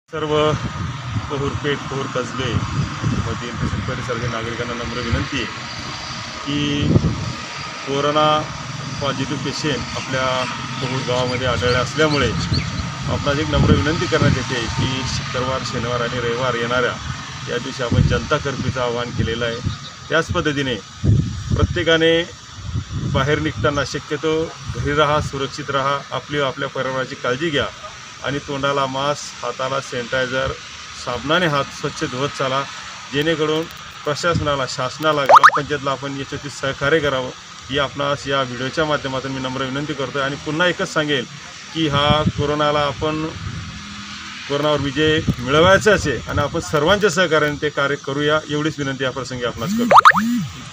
सर्व पोहरपेठ पोहर कसबे मधील तसेच परिसरातील नागरिकांना नम्र विनंती आहे की कोरोना पॉझिटिव्ह पेशंट आपल्या पोहर गावामध्ये आढळले असल्यामुळे आपणास एक नम्र विनंती करण्यात येते की शुक्रवार शनिवार आणि रविवार येणाऱ्या या दिवशी आपण जनता कर्फ्यूचं आवाहन केलेलं आहे। त्याच पद्धतीने प्रत्येकाने बाहेर निघताना शक्यतो घरी राहा, सुरक्षित राहा, आपली आपल्या परिवाराची काळजी घ्या आणि तोंडाला मास्क, हाताला सॅनिटायझर, साबणाने हात स्वच्छ धुवत चाला, जेणेकरून प्रशासनाला, शासनाला, ग्रामपंचायतला आपण याच्यातील सहकार्य करावं ही आपणास या व्हिडिओच्या माध्यमातून मी नम्र विनंती करतो। आणि पुन्हा एकच सांगेल की हा कोरोनावर विजय मिळवायचा असेल आणि आपण सर्वांच्या सहकार्याने ते कार्य करूया, एवढीच विनंती या प्रसंगी आपणास करतो।